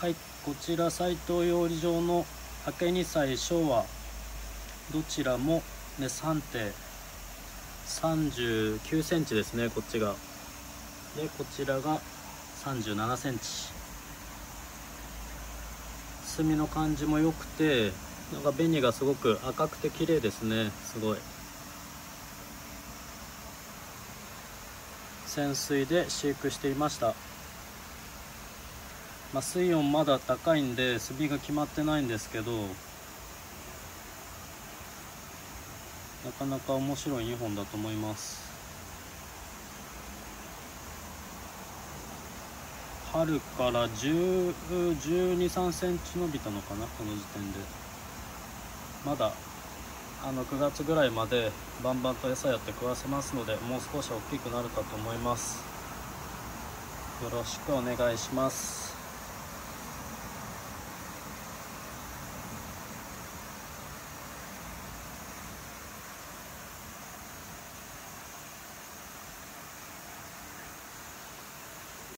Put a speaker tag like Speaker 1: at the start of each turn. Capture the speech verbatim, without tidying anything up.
Speaker 1: はい、こちら斉藤養鯉場の明けにさい昭和、どちらもメス判定さんじゅうきゅうセンチですね。こっちがで、こちらがさんじゅうななセンチ。墨の感じも良くて、なんか紅がすごく赤くて綺麗ですね。すごい潜水で飼育していました。まあ、水温まだ高いんで墨が決まってないんですけど、なかなか面白いにほんだと思います。春からじゅう、じゅうに、さんセンチ伸びたのかな、この時点で。まだあのくがつぐらいまでバンバンと餌やって食わせますので、もう少し大きくなるかと思います。よろしくお願いします。